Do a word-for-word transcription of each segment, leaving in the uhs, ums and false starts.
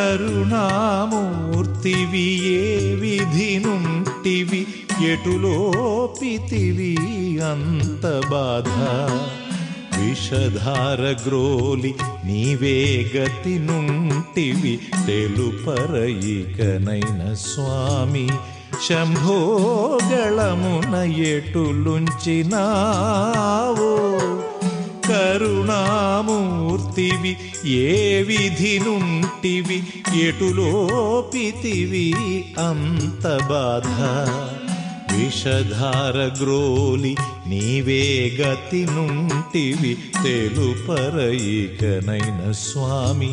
కరుణామూర్తివి ఏ విధి నుంటివి ఎటులోపితివి అంత బాధ విషధార గ్రోలి నీవే గతి నుంటివి తెలుపరయికనైన స్వామి శంభోగళమున ఎటులుంచినావో కరుణామూర్తివి ఏ విధి నుంటివి ఎటులోపితివి అంత బాధ విషధార గ్రోలి నీవే గతి నుంటివి తెలుపరయికనైన స్వామి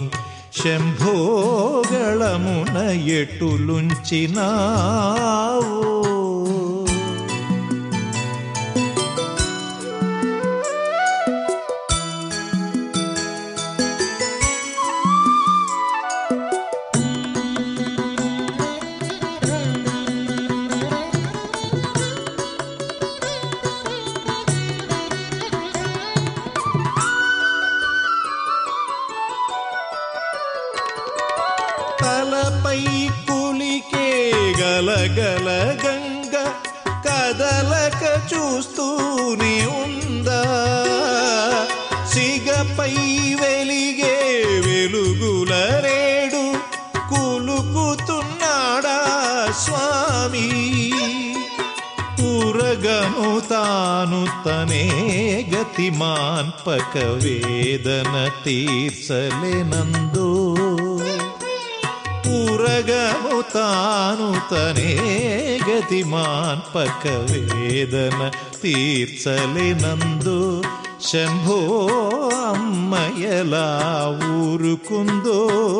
శంభోగళమున ఎటులుంచినావో తలపై పులికే గలగల గంగ కదలక చూస్తూనే ఉందా సిగపై వెలిగే వెలుగుల రేడు కులుకుతున్నాడా స్వామి ఉరగము తాను తనే గతి మాన్పక వేదన తీర్చలేనందో ఉరగము తాను తనే గతి మాన్పక వేదన తీర్చలేనందో శంభో అమ్మయలా ఊరుకుందో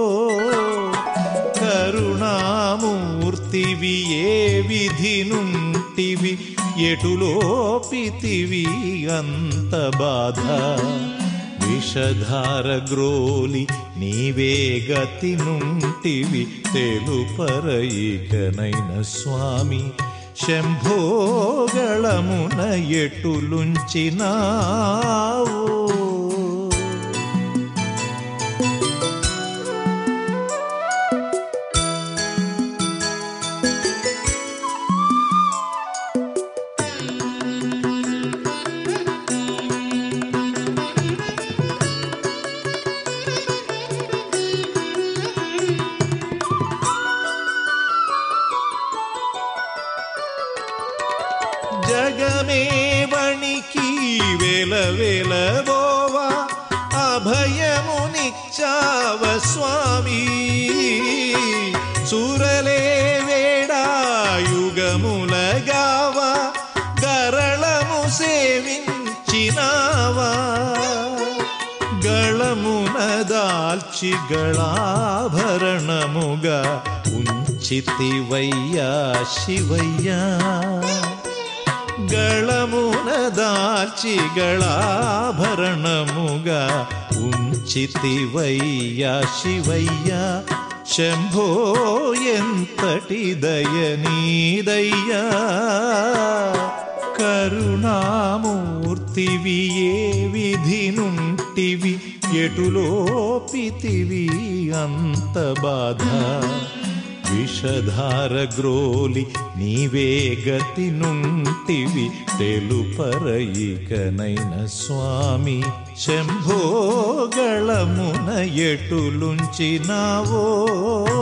కరుణామూర్తివి ఏ విధి నుంటివి ఎటులోపితివి అంత బాధ విషధార గ్రోలి నీవే గతి నుంటివి తెలుపరయికనైన స్వామి శంభోగళమున ఎటులుంచినావో జగమే వణికి వెల వెల బోవా అభయమునిచ్చావ స్వామి సురలే వేడాయుగములగావా గరళము సేవించినావా గళమున దాల్చి గళాభరణముగా ఉంచితివయ్యా శివయ్యా గళమున దాల్చి గళాభరణముగా ఉంచితివయ్యా శివయ్యా శంభో ఎంతటి దయనీదయ్యా కరుణామూర్తివి ఏ విధి నుంటివి ఎటులోపితివి అంత బాధ విషధార గ్రోలి నీవే గతి నుంటివి తెలుపరయికనైన స్వామి శంభోగళమున ఎటులుంచినావో